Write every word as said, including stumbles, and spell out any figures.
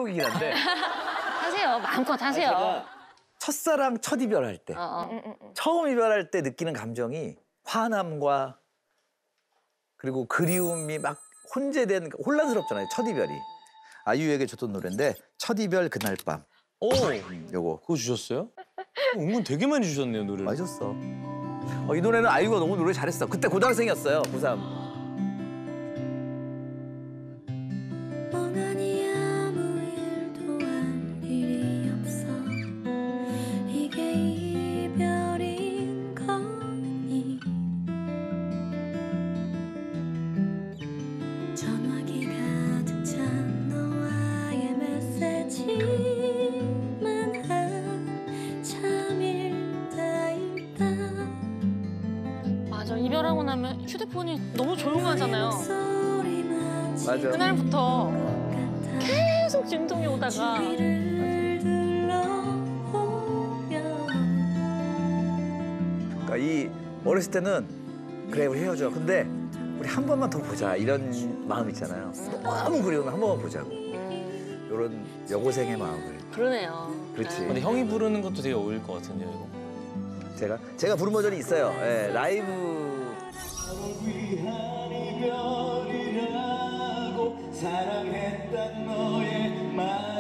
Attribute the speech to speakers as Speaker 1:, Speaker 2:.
Speaker 1: 신곡이긴 한데.
Speaker 2: 하세요. 마음껏 하세요.
Speaker 1: 제가 첫사랑 첫 이별할 때,
Speaker 2: 어, 어.
Speaker 1: 처음 이별할 때 느끼는 감정이 화남과 그리고 그리움이 막 혼재된, 혼란스럽잖아요. 첫 이별이. 아이유에게 줬던 노래인데 첫 이별 그날 밤.
Speaker 3: 오,
Speaker 1: 요거.
Speaker 3: 그거 주셨어요? 은근 되게 많이 주셨네요, 노래를.
Speaker 1: 많이 줬어. 어, 이 노래는 아이유가 너무 노래 잘했어. 그때 고등학생이었어요, 고삼.
Speaker 4: 멍하니 아무 일도 할 일이 없어. 이게 이별인 거니. 전화기 가득 찬 너와의 메시지만 한참일 따일다.
Speaker 2: 맞아, 이별하고 나면 휴대폰이 너무 조용하잖아요.
Speaker 1: 맞아.
Speaker 2: 그날부터 계속 진동이 오다가.
Speaker 1: 그러니까 이 어렸을 때는 그래 우리 헤어져. 근데 우리 한 번만 더 보자 이런 마음 있잖아요. 너무 그리우면 한 번만 보자고. 이런 여고생의 마음을.
Speaker 2: 그러네요.
Speaker 1: 그렇지.
Speaker 3: 근데 형이 부르는 것도 되게 어울릴 것 같은데요, 이거.
Speaker 1: 제가 제가 부른 버전이 있어요. 예, 라이브.
Speaker 5: 사랑했던 너의 말